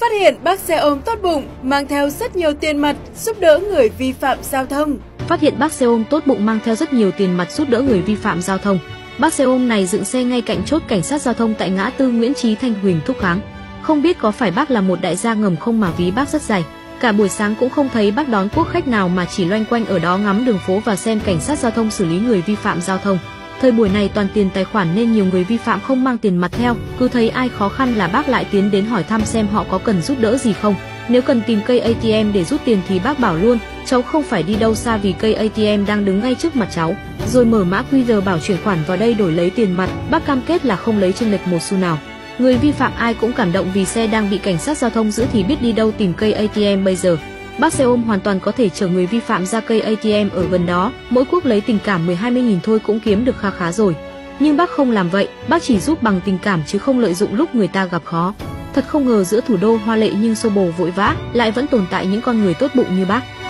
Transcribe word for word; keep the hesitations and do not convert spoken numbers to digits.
Phát hiện bác xe ôm tốt bụng mang theo rất nhiều tiền mặt giúp đỡ người vi phạm giao thông. Phát hiện bác xe ôm tốt bụng mang theo rất nhiều tiền mặt giúp đỡ người vi phạm giao thông. Bác xe ôm này dựng xe ngay cạnh chốt cảnh sát giao thông tại ngã tư Nguyễn Chí Thanh Huỳnh Thúc Kháng. Không biết có phải bác là một đại gia ngầm không mà ví bác rất dày. Cả buổi sáng cũng không thấy bác đón quốc khách nào mà chỉ loanh quanh ở đó ngắm đường phố và xem cảnh sát giao thông xử lý người vi phạm giao thông. Thời buổi này toàn tiền tài khoản nên nhiều người vi phạm không mang tiền mặt theo, cứ thấy ai khó khăn là bác lại tiến đến hỏi thăm xem họ có cần giúp đỡ gì không. Nếu cần tìm cây a tê em để rút tiền thì bác bảo luôn, cháu không phải đi đâu xa vì cây a tê em đang đứng ngay trước mặt cháu. Rồi mở mã quy rờ bảo chuyển khoản vào đây đổi lấy tiền mặt, bác cam kết là không lấy chênh lệch một xu nào. Người vi phạm ai cũng cảm động vì xe đang bị cảnh sát giao thông giữ thì biết đi đâu tìm cây a tê em bây giờ. Bác xe ôm hoàn toàn có thể chở người vi phạm ra cây a tê em ở gần đó, mỗi cuốc lấy tình cảm mười hai mươi nghìn thôi cũng kiếm được kha khá rồi. Nhưng bác không làm vậy, bác chỉ giúp bằng tình cảm chứ không lợi dụng lúc người ta gặp khó. Thật không ngờ giữa thủ đô hoa lệ nhưng xô bồ vội vã, lại vẫn tồn tại những con người tốt bụng như bác.